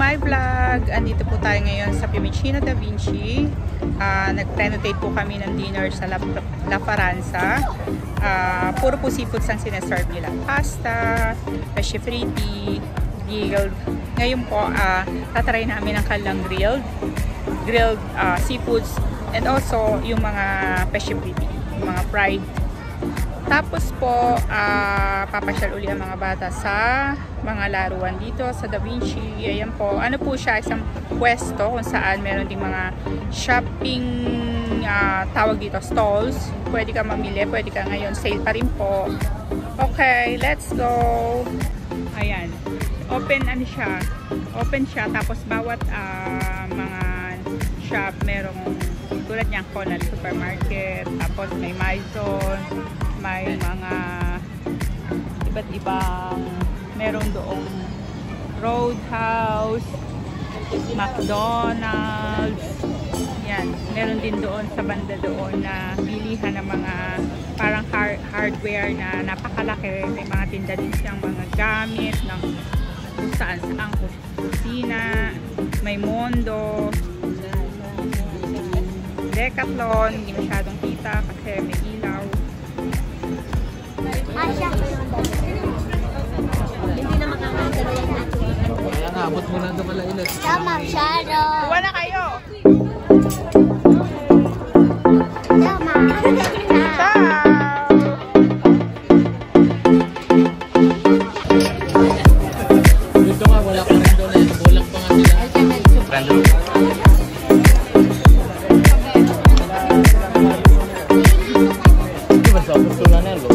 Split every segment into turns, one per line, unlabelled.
my vlog. Andito po tayo ngayon sa Fiumicino Da Vinci. Nag-renovate po kami ng dinner sa La Faranza. Puro po seafoods ang sineserve nila. Pasta, pesce fritti, grilled. Ngayon po, tatry namin ang kanilang grilled seafoods and also yung mga pesce fritti, yung mga fried. Tapos po, papasyal uli ang mga bata sa mga laruan dito sa Da Vinci. Ayan po, ano po siya, isang pwesto kung saan meron ding mga shopping, tawag dito, stalls. Pwede ka mamili, pwede ka ngayon, sale pa rin po. Okay, let's go. Ayan, open siya, tapos bawat mga shop merong tulad niyang Conal Supermarket, tapos may Maison, may mga iba't ibang, meron doong Roadhouse, McDonald's. Yan, meron din doon sa banda doon na bilihan ng mga parang hardware na napakalaki. May mga tinda din siyang mga gamit ng kung saan ang kusina, may Mondo, Decathlon, hindi masyadong kita kasi may ilaw.
Hindi na makakagano yan natin.
Kaya nga, abot mo na ito pala ilan.
Tama, Shadow.
Kuha na kayo!
Tama.
Dito nga, wala pa rin doon eh. Bulak pa nga sila. Di ba sa abot ko na nelo?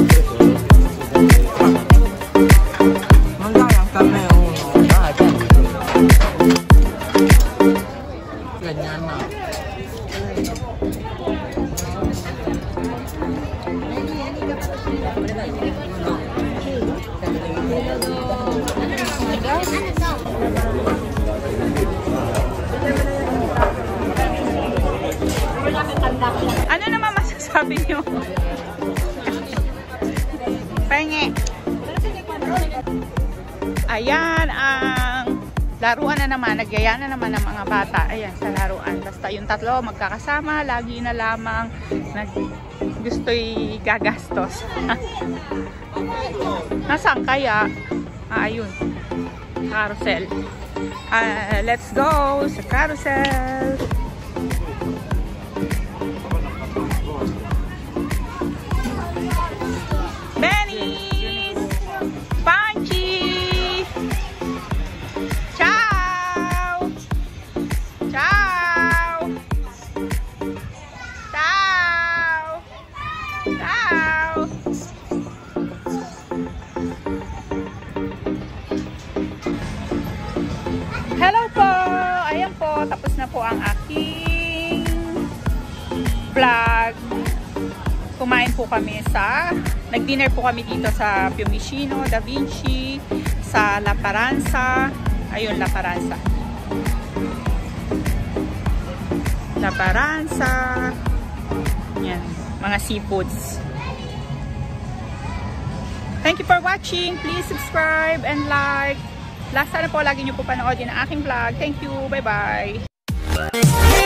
Ganyan na.
Ano naman masasabi niyo? Penge. Ayan ang laruan na naman. Nagyaya na naman ng mga bata. Ayan sa laruan. Basta yung tatlo magkakasama. Lagi na lamang gusto'y gagastos. Nasaan kaya? Ayun. Carousel. Let's go sa carousel. Benny's! Punchy! Ciao! Ciao! Ciao! Ciao! Hello po! Ayan po, tapos na po ang aking vlog. Kumain po kami nag-dinner po kami dito sa Fiumicino Da Vinci, sa La Faranza. Ayun, La Faranza. La Faranza. Yan, mga seafoods. Thank you for watching. Please subscribe and like. Sana po lagi nyo po panoodin ang aking vlog. Thank you. Bye-bye.